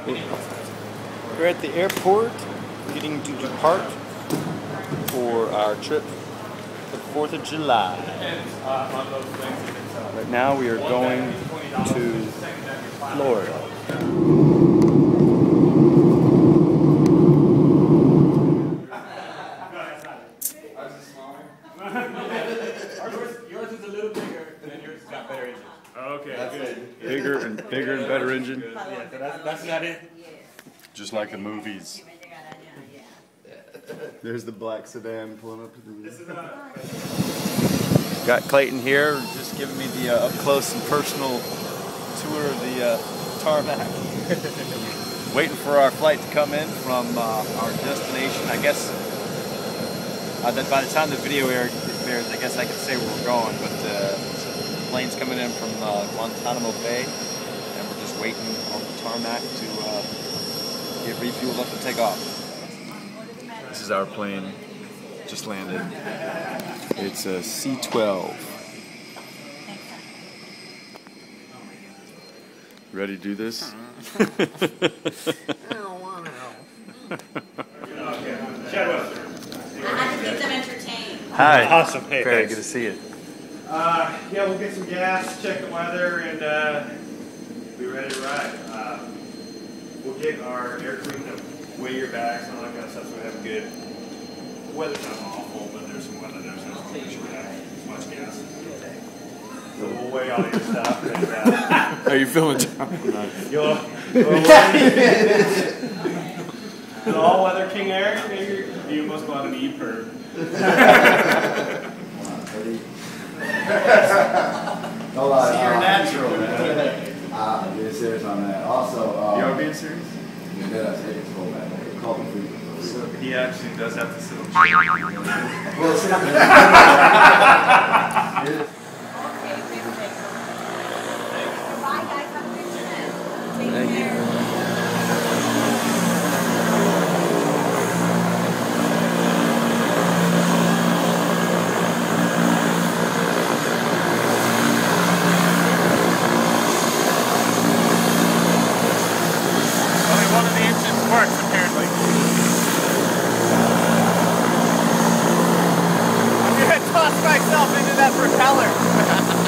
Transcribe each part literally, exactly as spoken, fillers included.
We're at the airport, getting to depart for our trip for the fourth of July. Right now we are going to Florida. Yours is a little bigger, and yours has got better engine. Okay, that's good. Bigger and bigger and better engine. Yeah, so that's, that's not it. Just like the movies. There's the black sedan pulling up to the. Got Clayton here, just giving me the uh, up close and personal tour of the uh, tarmac. Waiting for our flight to come in from uh, our destination. I guess uh, that by the time the video airs, I guess I could say where we're going. But uh, the plane's coming in from uh, Guantanamo Bay, and we're just waiting on the tarmac to uh, get refueled up and take off. This is our plane, just landed. It's a C twelve. Ready to do this? I don't want to. I had to keep them entertained. Hi. Awesome. Hey, Very thanks. good to see you. Uh, yeah, we'll get some gas, check the weather, and uh, be ready to ride. Uh, we'll get our air cleaned up, weigh your bags, and all that kind of stuff, so we have good. The weather's not awful, but there's some weather there, so just make sure we have as much gas. So we'll weigh all your stuff. And, uh, Are you feeling John? you'll, you'll the all-weather King Air, maybe you must go out and eat per. Hold on. See, you're uh, natural, man. Uh, being serious on that. Also, um, You are being serious? yeah, that's it. It's cool, man. It's called the food. So he actually does have to sit on. Well, see, Bye, guys. Have a good trip. Take Thank you. care. Only one of the engines works, apparently. I'm gonna toss myself into that propeller.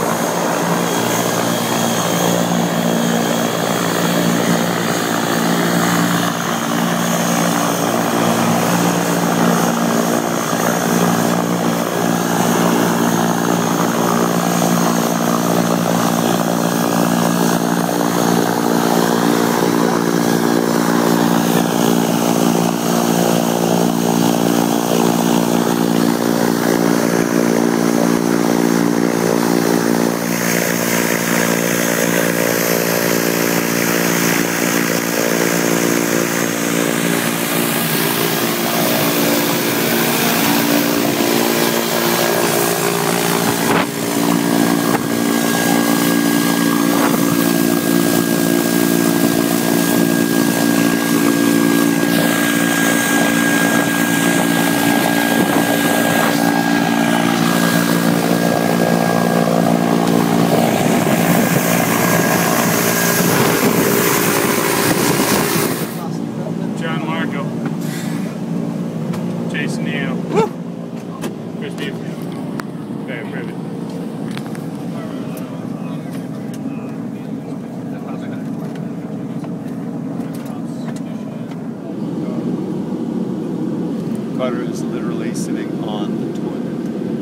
Carter is literally sitting on the toilet.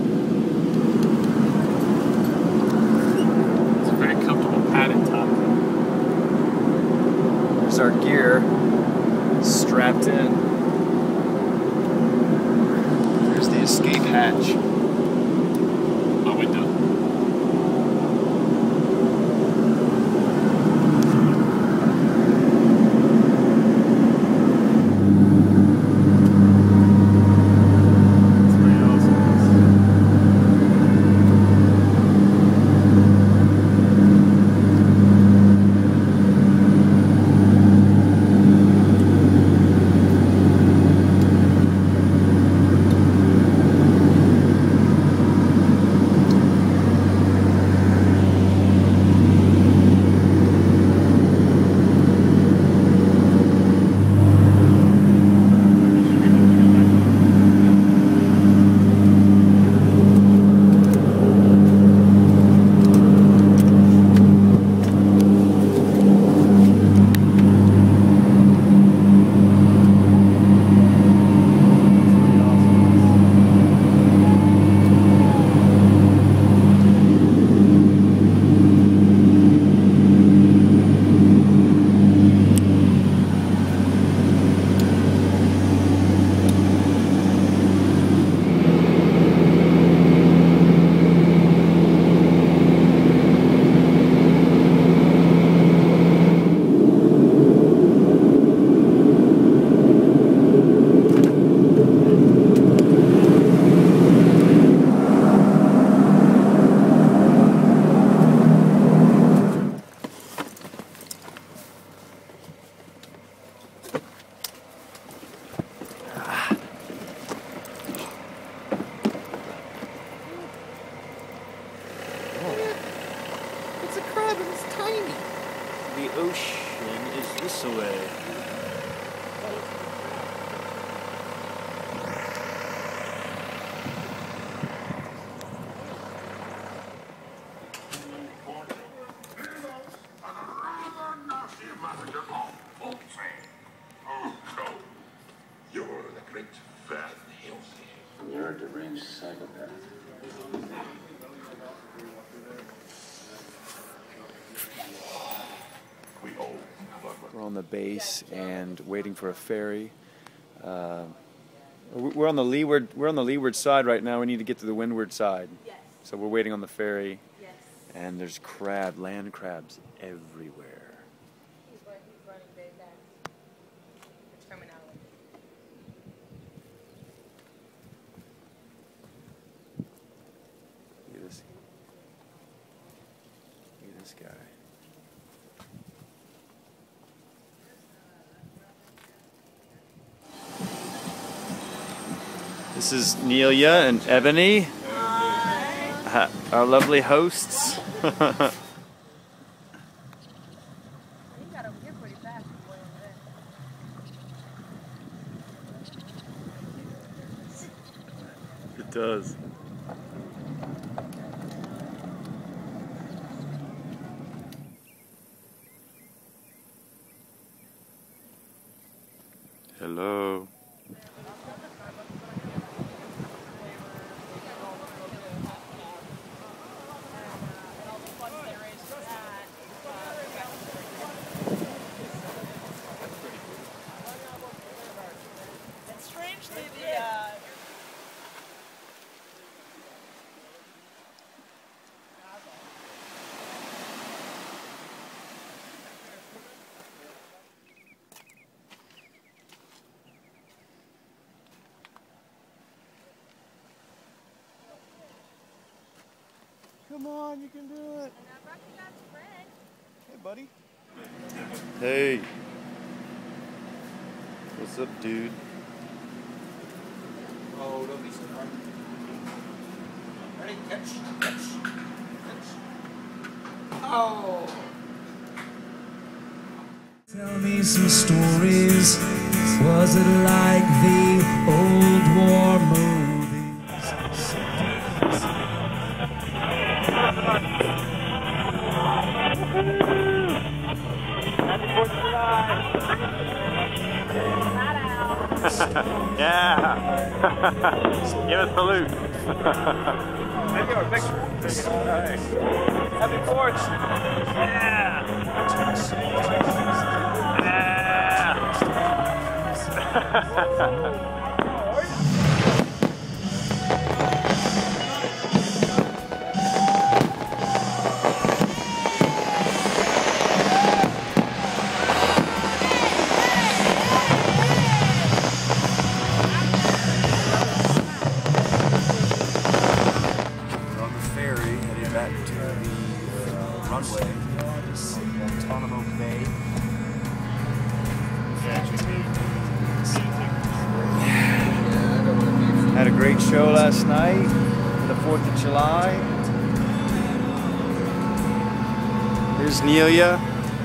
It's a very comfortable padded top. There's our gear strapped in. There's the escape hatch. My window. Destination is this way. You're the great Van Helsing. You're a deranged psychopath. We all have We're on the base and waiting for a ferry. Uh, we're on the leeward. We're on the leeward side right now. We need to get to the windward side. Yes. So we're waiting on the ferry. Yes. And there's crab, land crabs everywhere. He's running, he's running very fast. It's coming out. Look at this. Look at this guy. This is Nelia and Ebony, Hi. our lovely hosts. He got over here pretty fast. Way over there. It does. Hello. And strangely, the uh, Come on, you can do it. and I brought you guys a friend. Hey, buddy. Hey. What's up, dude? Oh, don't be so hard. Ready? Catch, catch, catch. Oh! Tell me some stories. Was it like the old war movies? Yeah. Give us a salute. Maybe our picture. All right. Happy Fourth. Yeah. Yeah. Back to the uh, runway of Guantanamo Bay. Had a great show last night for the fourth of July. Here's Nelia.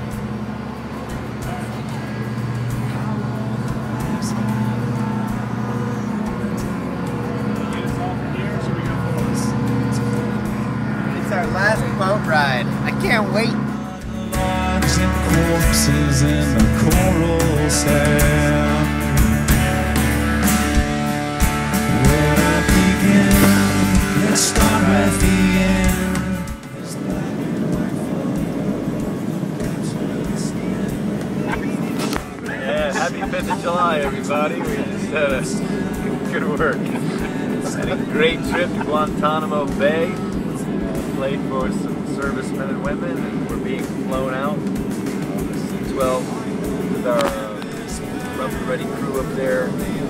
Our last boat ride. I can't wait. Logs and corpses in the coral sand. Where I begin, let's start with the end. Yeah, happy fifth of July, everybody. We just had a good work. Had a great trip to Guantanamo Bay. Played for some servicemen and women, and we're being flown out on the C twelve with our uh, rough and ready crew up there.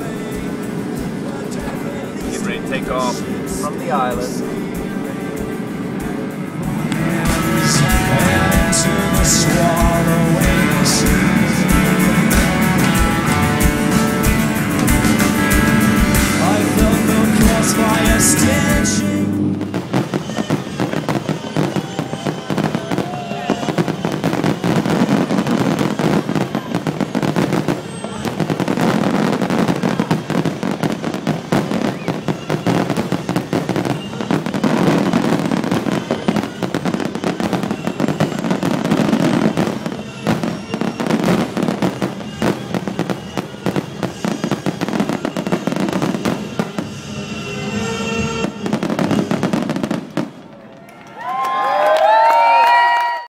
Getting ready to take off from the island. And into the swamp.